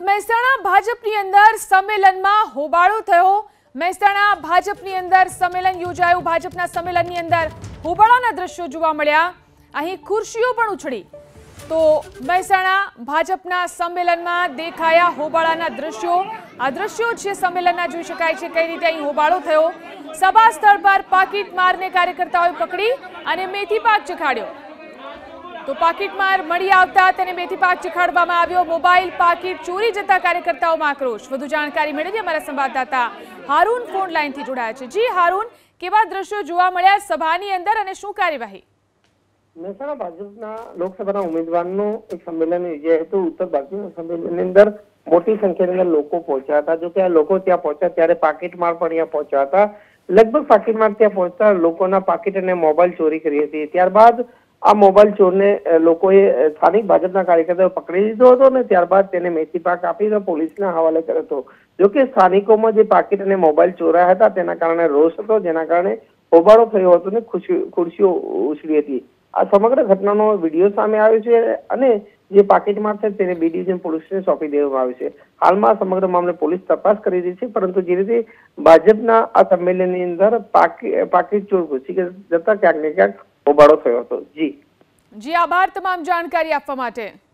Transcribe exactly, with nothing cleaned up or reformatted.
મહેસાણા ભાજપની અંદર સંમેલનમાં હોબાળો થયો। મહેસાણા ભાજપની અંદર સંમેલન યોજાયું। ભાજપના સંમેલનની અંદર હોબાળાના દ્રશ્યો જોવા મળ્યા। અહીં ખુરશીઓ પણ ઉછળી તો મહેસાણા ભાજપના સંમેલનમાં દેખાયા હોબાળાના દ્રશ્યો। આ દ્રશ્યો છે સંમેલનના, જોઈ શકાય છે કઈ રીતે અહીં હોબાળો થયો। સભા સ્થળ પર પાકીટ મારને કાર્યકર્તાઓએ પકડી અને મેથી પાક ચખાડ્યો। તો પાકીટ માર મળી આવતા તેને મેથી પાક ચખાડવામાં આવ્યો। મોબાઈલ પાકીટ ચોરી જતા કાર્યકર્તાઓમાં આક્રોશ। વધુ જાણકારી મેળવી અમારા સંવાદદાતા હારૂન ફોન લાઈનથી જોડાયા છે। જી હારૂન, કેવા દ્રશ્યો જોવા મળ્યા સભાની અંદર અને શું કાર્યવાહી? મહેસાણા ભાજપના લોકસભાના ઉમેદવારનું એક સંમેલન યોજાયું હતું। ઉત્તર ભારતીય સંમેલનની અંદર મોટી સંખ્યાની અંદર લોકો પહોંચ્યા હતા। જો કે આ લોકો ત્યાં પહોંચ્યા ત્યારે પાકીટ માર પણ અહીંયા પહોંચ્યા હતા। લગભગ પાકીટ માર ત્યાં પહોંચતા લોકોના પાકીટ અને મોબાઈલ ચોરી કરી હતી। ત્યારબાદ આ મોબાઈલ ચોરને લોકોએ સ્થાનિક ભાજપના કાર્યકર્તાઓ પકડી લીધો હતો અને ત્યારબાદ તેને મેથી પાક આપીને પોલીસના હવાલે કર્યો હતો। જોકે સ્થાનિકોમાં જે પાકીટ અને મોબાઈલ ચોરાયા હતા તેના કારણે રોષ હતો, જેના કારણે હોબાળો થયો હતો અને ખુરશીઓ ઉછળી હતી। આ સમગ્ર ઘટનાનો વિડીયો સામે આવ્યો છે અને જે પાકીટમાર છે તેને બી ડિવિઝન પોલીસને સોંપી દેવામાં આવ્યું છે। હાલમાં સમગ્ર મામલે પોલીસ તપાસ કરી રહી છે, પરંતુ જે રીતે ભાજપના આ સંમેલનની અંદર પાકીટ ચોર ઘૂસી જતા ક્યાંક ને ક્યાંક હોબાળો થયો હતો। જી જી આભાર તમામ જાણકારી આપવા માટે।